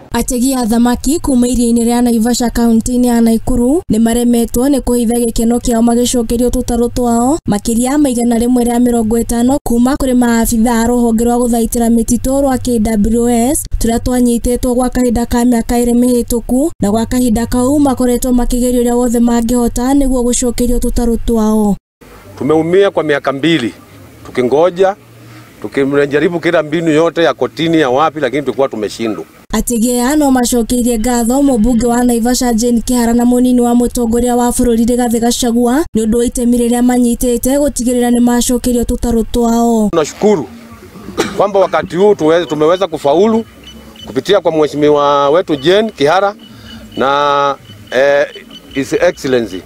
Ategi a thamaki kuuma Iria-ini Ria Naivasha kaunti-ini ya Naikuru ni maremetwo ni kuhitha gikeno kiao magicokerio Tutaru Twao Makiria maigana rimwe ria 50 kuuma kuri maabitha ruhonge rwa Guthaitira Mititu rwa KWS turia twanyititwo gwa kahinda ka miaka 2 mihituku na gwa kahinda kau makoretwo makigerio ria wothe mangihota niguo gucokerio Tutaru Twao. Tumeumia kwa miaka 2 tukingoja tukimjaribu kila mbinu yote ya kotini ya wapi, lakini tulikuwa tumeshindwa. Ategi no macokerie ngatho mubunge wa Naivasha Kihara na munini wa mutongoria wa bururi Rigathi Gachagua ni undu itemi riria manyitete gutigirira ni macokerio Tutaru Twao. Tunashukuru kwamba wakati huu tumeweza kufaulu kupitia kwa mheshimiwa wetu Kihara na His Excellency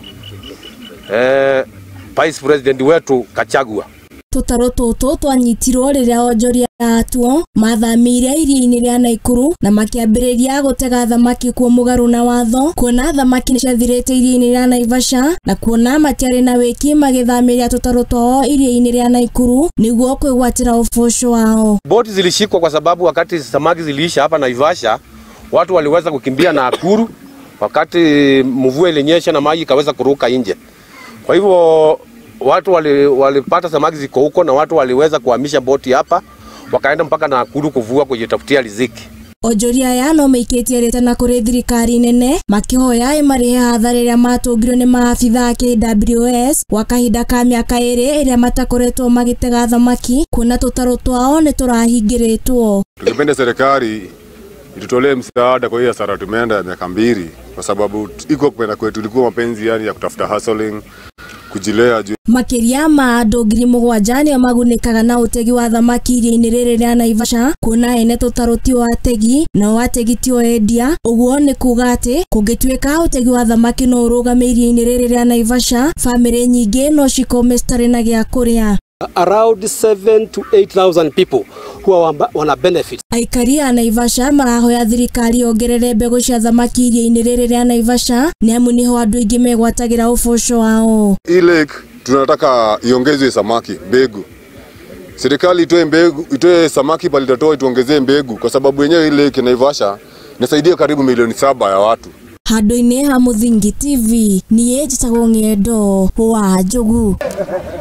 Vice President wetu Gachagua. Tutaru tutu twanyitirwo riria onjoria atuo Mathamiire Iria-ini Ria Naikuru na makiambiriria gutega thamaki kuo Mugaru na Watho, Kwona thamaki ni ciathirite Iria-ini Ria Naivasha na Kwona matiari na wiki magithamiria Tutaru Twao Iria-ini Ria Naikuru niguo kwigwatira uboco wao. Boti zilishikwa kwa sababu wakati samaki ziliisha hapa Naivasha watu waliweza kukimbia Nakuru wakati mvua ilinyesha na maji kaweza kuruka nje. Kwa hivyo watu walipata samaki ziko huko na watu waliweza kuhamisha boti hapa wakaenda mpaka Nakuru kuvua kujitafutia riziki. Onjoria ya no meiketie retana kuri thirikari nene makihoya imarihe hathara iria matungirwo ni maabitha KWS gwa kahinda ka miaka 2 iria matakoretwo magitega thamaki kuna Tutaru Twao ni turahingiritwo. Tungependa serikali itutolee msaada kwa hiyo hasara tumeenda ya miaka 2 kwa sababu iko kwenda kwetu tulikuwa mapenzi yani ya kutafuta hustling kujilea juu. Makiria ma andu 7,000 magunikaga na utegi wa thamaki Iria-ini Ria Naivasha kuna ene Tutaru Twao Ategi na Ategi tio endia. Uguo ni kuga ati kungituika utegi wa thamaki no urugame Iria-ini Ria Naivasha family nyingi no cikome stare na gia kuria. Around 7,000 to 8,000 people who wanna benefit. Aikari a Naivasha marahoya thirikari yongerere mbegu cia thamaki Iria-ini Ria Naivasha ni amu niho andu aingi megwatagira uboco wao. Hii lake tunataka iongezwe samaki mbegu. Serikali itoe mbegu, itoe samaki pale itatoa ituongezee mbegu kwa sababu yenyewe ile lake Naivasha inasaidia karibu milioni 7 ya watu. Handu-ini ha Muthingi TV ni njitagwo Ng'endo wa Njogu.